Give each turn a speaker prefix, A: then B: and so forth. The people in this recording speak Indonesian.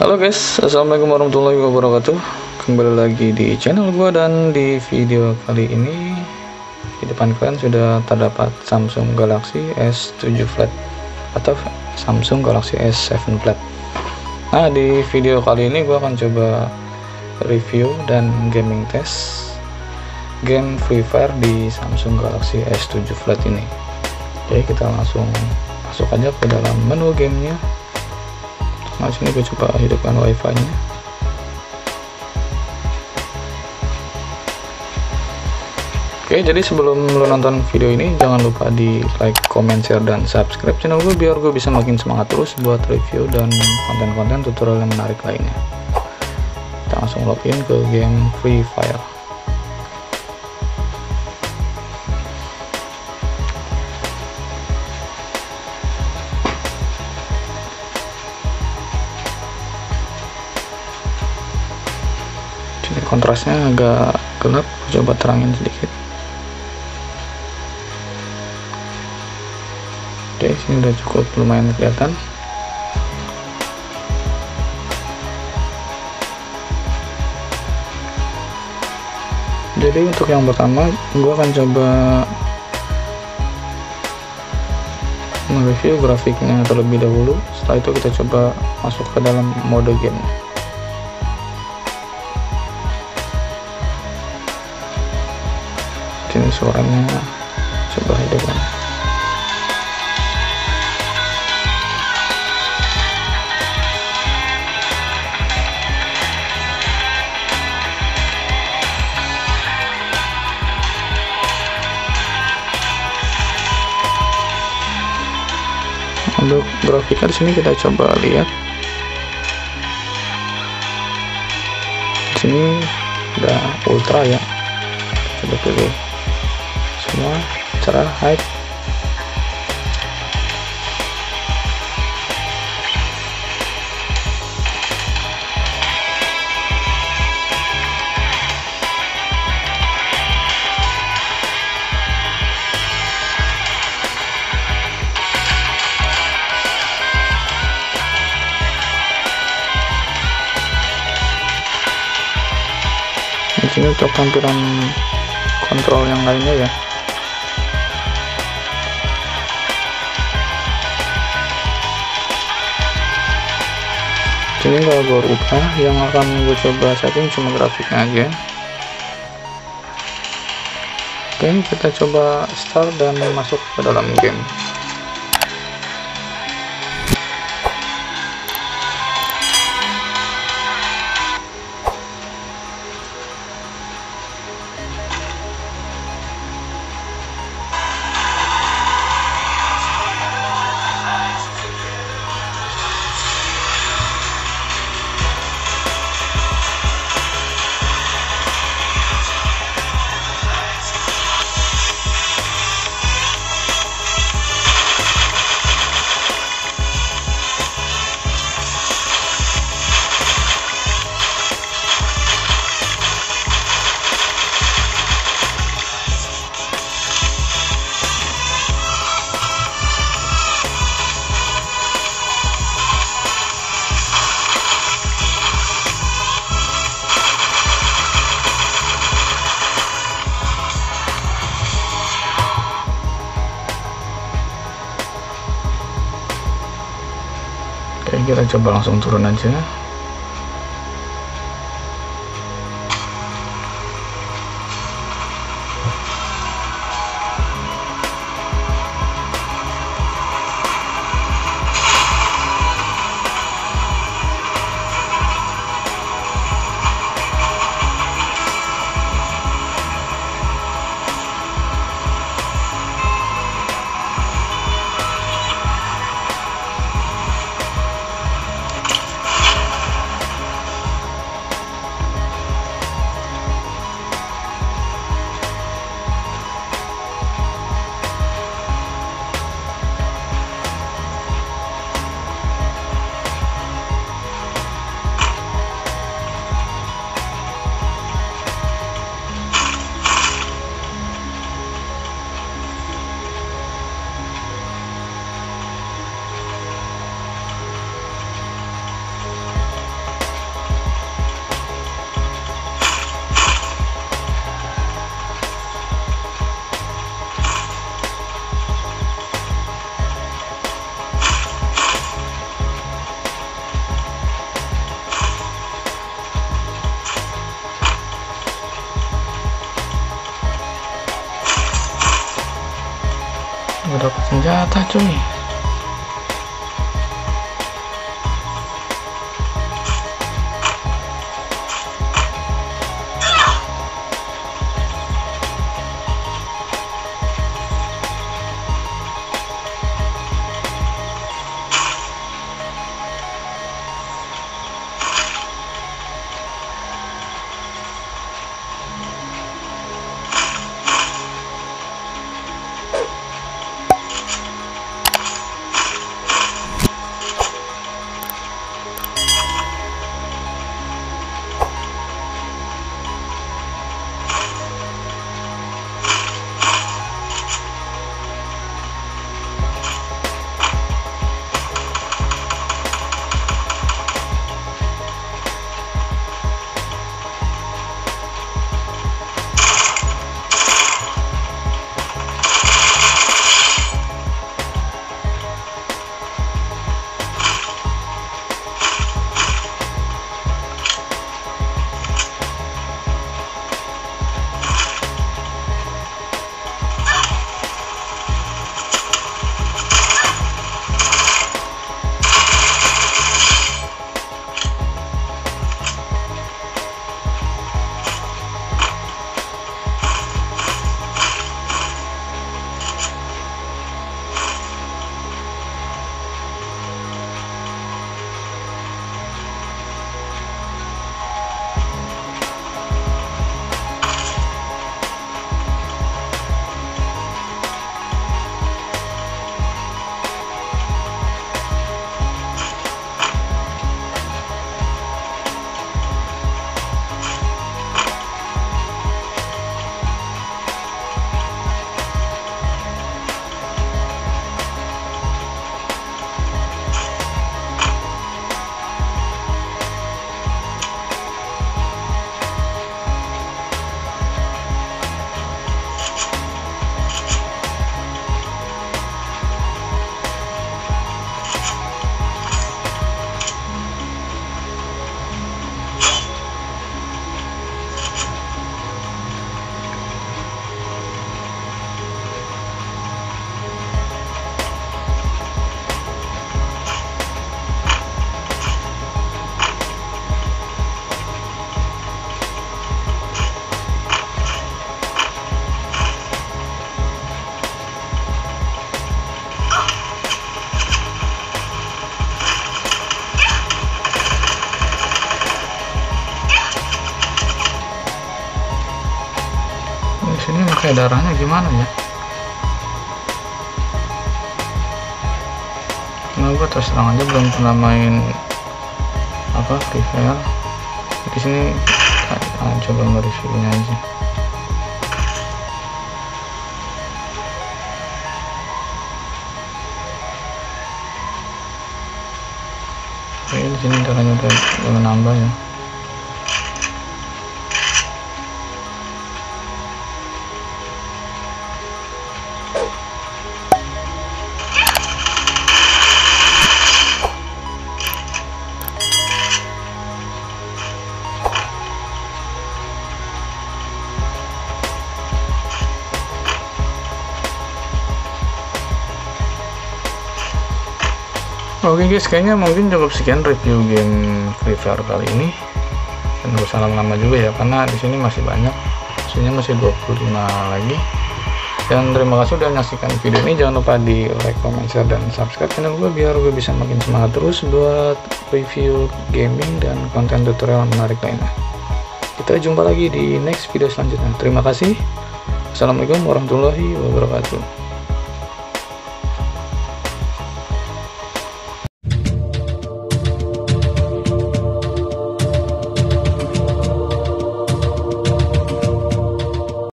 A: Halo guys, assalamualaikum warahmatullahi wabarakatuh. Kembali lagi di channel gua, dan di video kali ini di depan kalian sudah terdapat Samsung Galaxy S7 Flip atau Samsung Galaxy S7 Flip. Nah, di video kali ini gua akan coba review dan gaming test game Free Fire di Samsung Galaxy S7 Flip ini. Jadi kita langsung masuk aja ke dalam menu gamenya. Nah, sini gue coba hidupkan wifi nya. Oke, jadi sebelum lo nonton video ini, jangan lupa di like, comment, share, dan subscribe channel gue biar gue bisa makin semangat terus buat review dan konten-konten tutorial yang menarik lainnya. Kita langsung login ke game Free Fire. Kontrasnya agak gelap, coba terangin sedikit. Oke, sini udah cukup lumayan kelihatan. Jadi untuk yang pertama, gue akan coba mereview grafiknya terlebih dahulu. Setelah itu kita coba masuk ke dalam mode game. Ini suaranya coba hidupkan. Untuk grafiknya di sini kita coba lihat. Di sini udah ultra ya. Coba pilih semua cerah, high. Di sini untuk tampilan kontrol yang lainnya ya. Ini kalau gue rubah, yang akan gue coba setting cuma grafiknya aja. Oke, kita coba start dan masuk ke dalam game. Oke, kita coba langsung turun aja. Udah dapat senjata cuy.
B: Sini pakai darahnya gimana ya? Nah, gue terus terang aja belum pernah main apa Free Fire. Di sini coba nge-reviewnya aja. Oke, di sini darahnya udah menambah ya. Oke guys, kayaknya mungkin cukup sekian review game Free Fire kali ini. Dan gak usah lama-lama juga ya, karena di sini masih banyak. Hasilnya masih 25 lagi. Dan terima kasih udah menyaksikan video ini. Jangan lupa di like, comment, share, dan subscribe channel gue biar gue bisa makin semangat terus buat review gaming dan konten tutorial menarik lainnya. Kita jumpa lagi di next video selanjutnya. Terima kasih. Assalamualaikum warahmatullahi wabarakatuh.